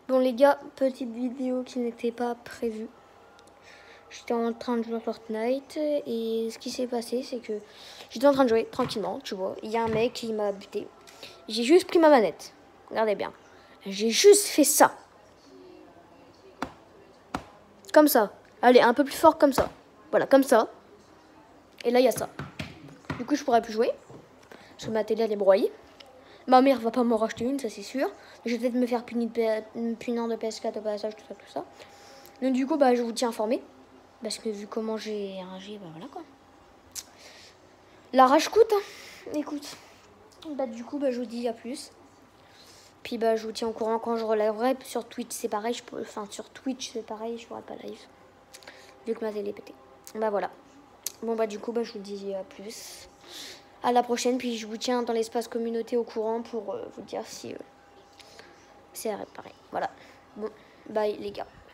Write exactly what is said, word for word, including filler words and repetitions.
Bon les gars, petite vidéo qui n'était pas prévue. J'étais en train de jouer à Fortnite et ce qui s'est passé c'est que j'étais en train de jouer tranquillement, tu vois. Il y a un mec qui m'a buté. J'ai juste pris ma manette. Regardez bien. J'ai juste fait ça. Comme ça. Allez, un peu plus fort comme ça. Voilà, comme ça. Et là il y a ça. Du coup je pourrais plus jouer. Parce que ma télé elle est broyée. Ma mère va pas m'en racheter une, ça c'est sûr. Je vais peut-être me faire punir de, punir de P S quatre au passage, tout ça, tout ça. Donc du coup, bah, je vous tiens informé. Parce que vu comment j'ai rangé, bah voilà quoi. La rage coûte, hein. Écoute. Bah du coup, bah, je vous dis à plus. Puis bah je vous tiens au courant quand je relèverai. Sur Twitch c'est pareil, je peux... enfin sur Twitch c'est pareil, je pourrai pas live. Vu que ma télé est pétée. Bah voilà. Bon bah du coup, bah je vous dis à plus. À la prochaine, puis je vous tiens dans l'espace communauté au courant pour euh, vous dire si euh, c'est réparé. Voilà. Bon, bye les gars.